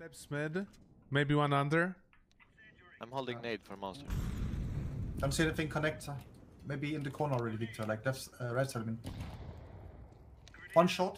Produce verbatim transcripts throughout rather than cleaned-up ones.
Steps mid, maybe one under. I'm holding nade for monster. Don't see anything connector. Maybe in the corner already, Victor. Like left, uh, right side. I mean. One shot.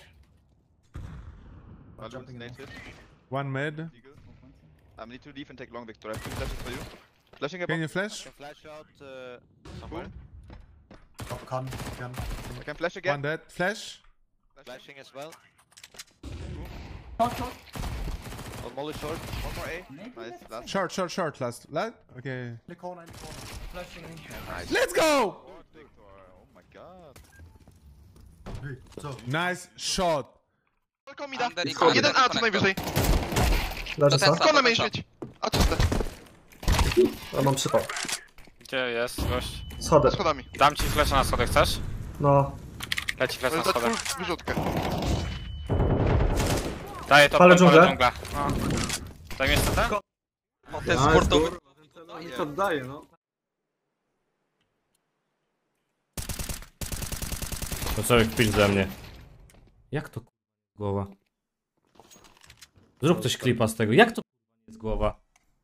I'll jump nade hit. One mid. I need to leave and take long, Victor. I have two flashes for you. Flashing a Can bomb. you flash? I can flash out uh, somewhere. Oh, can, can. I can flash again. One dead. Flash. Flashing as well. Shot, shot. On molly short. One more A. Nice. Last. Short, short, short. Last. Last. Okay. In the corner, in the corner. Flashing in. Nice. Let's go! Victor. Oh my god. Victor. Nice shot. Tylko mi da. Under i Jeden A co najwyżej. Leży co? Skąd na śmieć? A czyste. Ja mam przypał. Gdzie jest gość? Schody. Schodami. Dam ci flesza na schody, chcesz? No. Leci flash To na jest schody. full wyrzutkę. Daję to Ale pod dżunglę. dżungla. No. Zajmiesz to tak? Ten sportowy. Oni to oddaje, no. To co kpisz ze mnie? Jak to głowa? Zrób coś klipa z tego. Jak to jest głowa?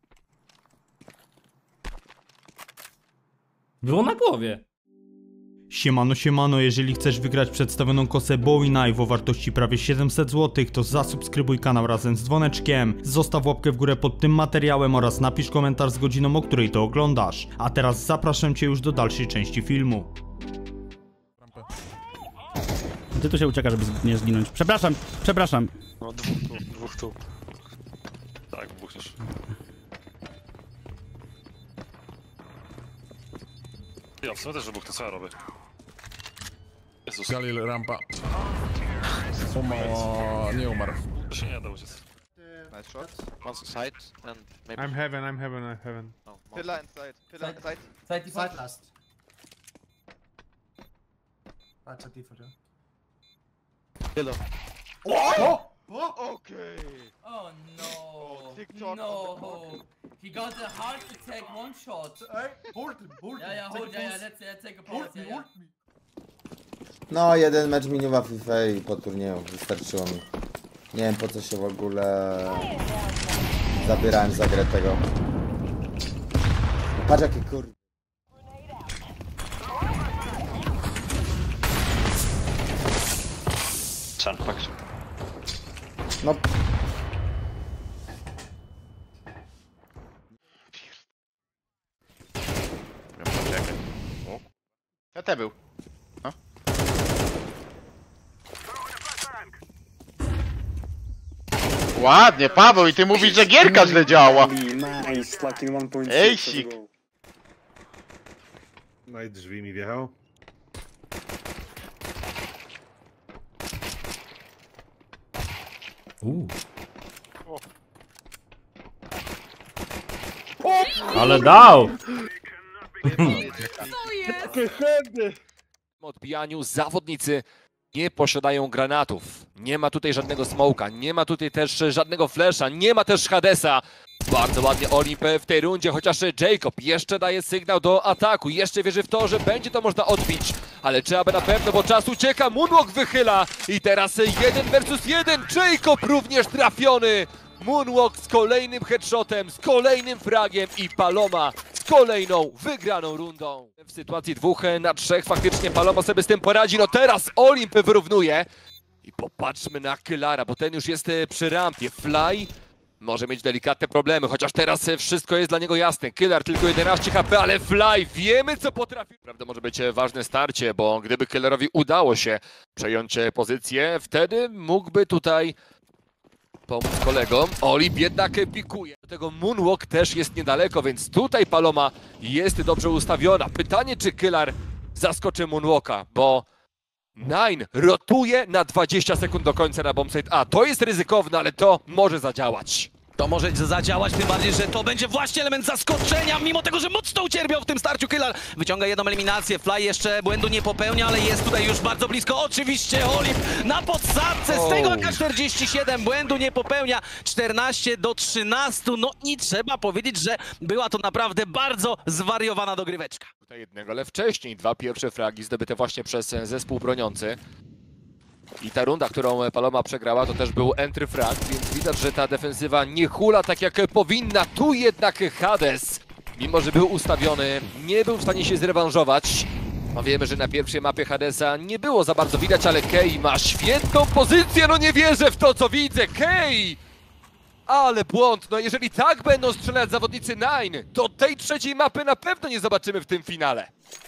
Było na głowie. Siemano, siemano, jeżeli chcesz wygrać przedstawioną kosę Bowie Knife o wartości prawie siedemset złotych, to zasubskrybuj kanał razem z dzwoneczkiem, zostaw łapkę w górę pod tym materiałem oraz napisz komentarz z godziną, o której to oglądasz. A teraz zapraszam cię już do dalszej części filmu. Ty tu się ucieka, żeby nie zginąć. Przepraszam, przepraszam. No dwóch tu, dwóch tu. Tak, buchniesz. Ja w sumie też, że buchnę, co ja robię? Jezus. Galil rampa. Umarł, nie umarł. To się nie da uciec. Nice shot. One side and maybe... I'm heaven, I'm heaven, I'm heaven. No, Pillar inside. Pillar inside. Side default. Side last. Right side default, yeah. Pillar. Oh! Oh! Okay. Oh no. TikTok No. on He got a heart attack one shot. Hey, hold him, hold him. Yeah, yeah, Take hold, a yeah, yeah, pause. let's, uh, take a Hold pause. me, Yeah, hold yeah. me. No, jeden mecz miniła FIFA i po turnieju wystarczyło mi. Nie wiem po co się w ogóle zabierałem za grę tego. No, patrz jaki kur... Chan, fakt. No, Ja te był. No. Ładnie, Paweł, i ty mówisz, że gierka źle działa. Ejsik. No i drzwi mi wjechał. Uuu. Ale dał! W odbijaniu zawodnicy nie posiadają granatów. Nie ma tutaj żadnego smoka, nie ma tutaj też żadnego flasha, nie ma też Hadesa. Bardzo ładnie Olimp w tej rundzie, chociaż Jacob jeszcze daje sygnał do ataku. Jeszcze wierzy w to, że będzie to można odbić. Ale trzeba by na pewno, bo czas ucieka. Moonwalk wychyla i teraz jeden versus jeden. Jacob również trafiony. Moonwalk z kolejnym headshotem, z kolejnym fragiem i Paloma z kolejną wygraną rundą. W sytuacji dwóch na trzech faktycznie Paloma sobie z tym poradzi. No teraz Olimp wyrównuje. I popatrzmy na Kylara, bo ten już jest przy rampie. Fly może mieć delikatne problemy, chociaż teraz wszystko jest dla niego jasne. Kylar tylko jedenaście H P, ale Fly wiemy co potrafi. Prawda, może być ważne starcie, bo gdyby Kylarowi udało się przejąć pozycję, wtedy mógłby tutaj pomóc kolegom. Olimp jednak pikuje. Do tego Moonwalk też jest niedaleko, więc tutaj Paloma jest dobrze ustawiona. Pytanie, czy Kylar zaskoczy Moonwalka, bo Nine rotuje na dwadzieścia sekund do końca na bombsite A. To jest ryzykowne, ale to może zadziałać. To może zadziałać, tym bardziej, że to będzie właśnie element zaskoczenia, mimo tego, że mocno ucierpiał w tym starciu. Kylar wyciąga jedną eliminację, Fly jeszcze błędu nie popełnia, ale jest tutaj już bardzo blisko. Oczywiście Olimp na podsadce, z tego A K czterdzieści siedem błędu nie popełnia, czternaście do trzynastu. No i trzeba powiedzieć, że była to naprawdę bardzo zwariowana dogryweczka. Tutaj jednego, ale wcześniej dwa pierwsze fragi zdobyte właśnie przez zespół broniący. I ta runda, którą Paloma przegrała, to też był entry frag, więc widać, że ta defensywa nie hula tak jak powinna. Tu jednak Hades, mimo że był ustawiony, nie był w stanie się zrewanżować. No wiemy, że na pierwszej mapie Hadesa nie było za bardzo widać, ale Kej ma świetną pozycję. No nie wierzę w to, co widzę. Kej! Ale błąd. No jeżeli tak będą strzelać zawodnicy Nine, to tej trzeciej mapy na pewno nie zobaczymy w tym finale.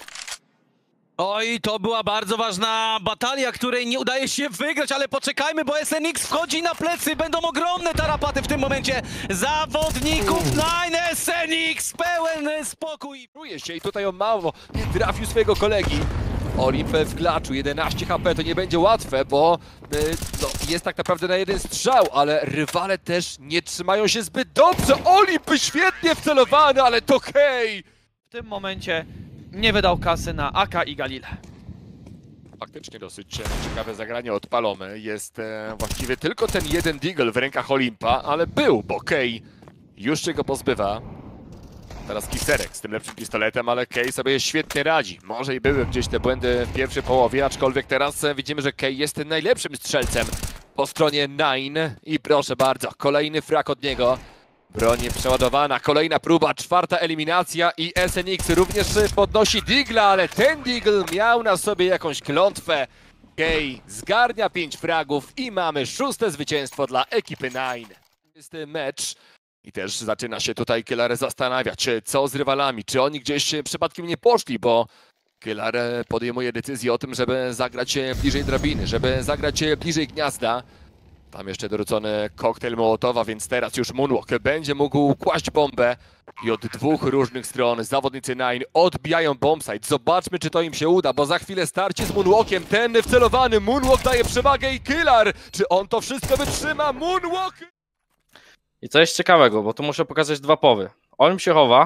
Oj, to była bardzo ważna batalia, której nie udaje się wygrać, ale poczekajmy, bo S N X wchodzi na plecy, będą ogromne tarapaty w tym momencie zawodników Nine. S N X, pełen spokój. Czuje się i tutaj on mało nie trafił swojego kolegi. Olimp w klaczu, jedenaście H P, to nie będzie łatwe, bo y, no, jest tak naprawdę na jeden strzał, ale rywale też nie trzymają się zbyt dobrze. Olimp świetnie wcelowany, ale to Kej! W tym momencie nie wydał kasy na A K i Galilę. Faktycznie dosyć ciekawe zagranie od Palomy. Jest e, właściwie tylko ten jeden Deagle w rękach Olimpa, ale był, bo Kej już się go pozbywa. Teraz Kiserek z tym lepszym pistoletem, ale Kej sobie świetnie radzi. Może i były gdzieś te błędy w pierwszej połowie, aczkolwiek teraz widzimy, że Kej jest najlepszym strzelcem po stronie Nine. I proszę bardzo, kolejny frak od niego. Broń przeładowana, kolejna próba, czwarta eliminacja i S N X również podnosi Digla, ale ten Deagle miał na sobie jakąś klątwę. Kej zgarnia pięć fragów i mamy szóste zwycięstwo dla ekipy Nine. Jest mecz i też zaczyna się tutaj Killer zastanawiać, co z rywalami, czy oni gdzieś przypadkiem nie poszli, bo Killer podejmuje decyzję o tym, żeby zagrać bliżej drabiny, żeby zagrać bliżej gniazda. Tam jeszcze dorzucony koktajl Mołotowa, więc teraz już Moonwalk będzie mógł kłaść bombę. I od dwóch różnych stron zawodnicy Nine odbijają bombsite. Zobaczmy, czy to im się uda, bo za chwilę starcie z Moonwalkiem. Ten wcelowany Moonwalk daje przewagę i Killer. Czy on to wszystko wytrzyma? Moonwalk! I co jest ciekawego, bo tu muszę pokazać dwa powy. Olm się chowa.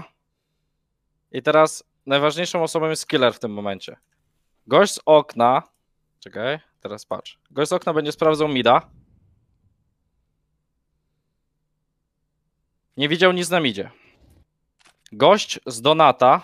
I teraz najważniejszą osobą jest Killer w tym momencie. Gość z okna... Czekaj, teraz patrz. Gość z okna będzie sprawdzał mida. Nie widział nic na midzie. Gość z Donata.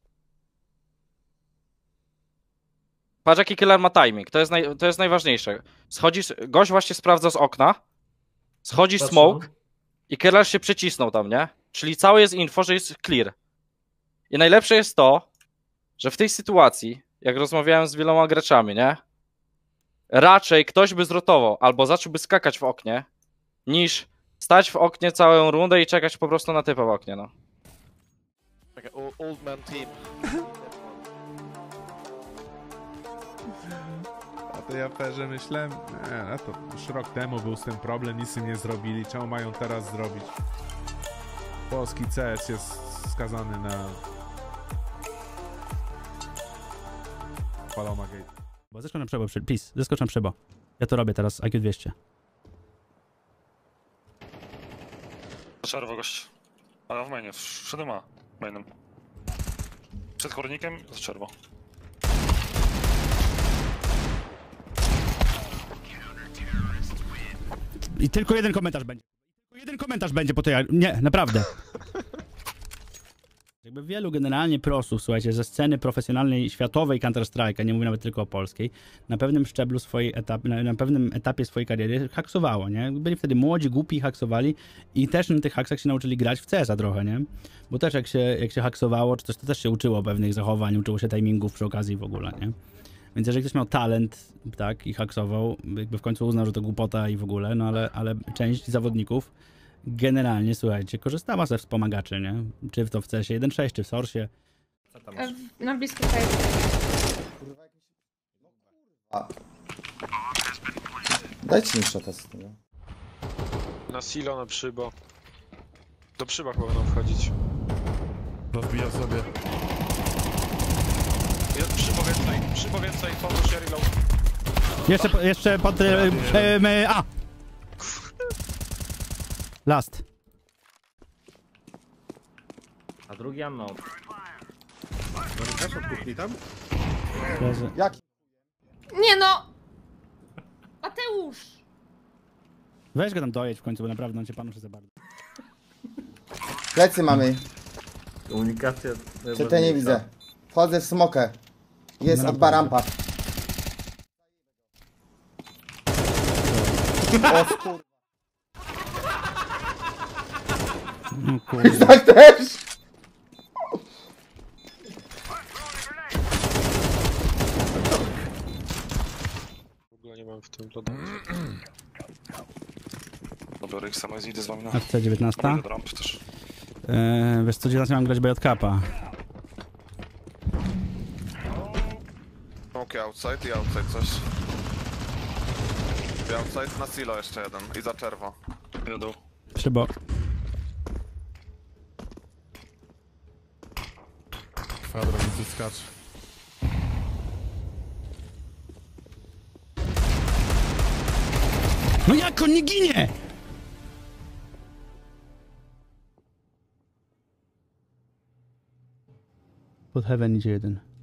Patrz, jaki Killer ma timing. To jest, naj, to jest najważniejsze. Schodzi, gość właśnie sprawdza z okna. Schodzi smoke. I Killer się przycisnął tam, nie? Czyli całe jest info, że jest clear. I najlepsze jest to, że w tej sytuacji, jak rozmawiałem z wieloma graczami, nie? Raczej ktoś by zrotował albo zacząłby skakać w oknie, niż stać w oknie całą rundę i czekać po prostu na typa w oknie, no. Old man team. A to ja pewnie myślałem, nie, no to już rok temu był z tym problem, nic im nie zrobili, czemu mają teraz zrobić? Polski C S jest skazany na Paloma Gate. Bo zeskocz na przebo, please, zeskocz na przebo. Ja to robię teraz, I Q dwieście. Czerwo gość. Ale w mainie, wszędzie ma mainem. Przed kornikiem z czerwo. I tylko jeden komentarz będzie. Tylko jeden komentarz będzie po tej... Nie, naprawdę. Jakby wielu generalnie prosów, słuchajcie, ze sceny profesjonalnej, światowej Counter-Strike'a, nie mówię nawet tylko o polskiej, na pewnym szczeblu swojej etapie, na, na pewnym etapie swojej kariery haksowało, nie? Byli wtedy młodzi, głupi, haksowali i też na tych haksach się nauczyli grać w C S a trochę, nie? Bo też jak się, jak się haksowało, czy coś, to też się uczyło pewnych zachowań, uczyło się timingów przy okazji w ogóle, nie? Więc jeżeli ktoś miał talent, tak, i haksował, jakby w końcu uznał, że to głupota i w ogóle, no ale, ale część zawodników generalnie, słuchajcie, korzystała ze wspomagaczy, nie? Czy to w C S jeden sześć, czy w Source'ie. Na blisko fajnie. Dajcie mi shota z tego. Na silo, na przybo. Do przyba chyba będą wchodzić. Rozbija sobie. Jest przybo więcej, przybo więcej, pomóż ja reload. Jeszcze, jeszcze pod... E, e, a! Last. A drugi unknown. Też od kuchni tam? Jaki? Nie no! Mateusz! Weź go tam dojedź w końcu, bo naprawdę on cię panuszy za bardzo. Plecy mamy. Komunikacja... Czy te nie widzę. Wchodzę w smokę. Jest od barampa. O skur... No kurde. Tak też! W ogóle nie mam w tym lodu. Dobra, Rick, sama idę z wami na... A C dziewiętnaście? Idę do rampy też. Eee, wiesz co, dziewiętnaście mam grać B J K. Smoke outside i outside coś. I outside na silo jeszcze jeden. I za czerwo. Idę dół. Szybo. Kwadrat zyskacz. No jak on nie ginie? Pod heaven idzie jeden.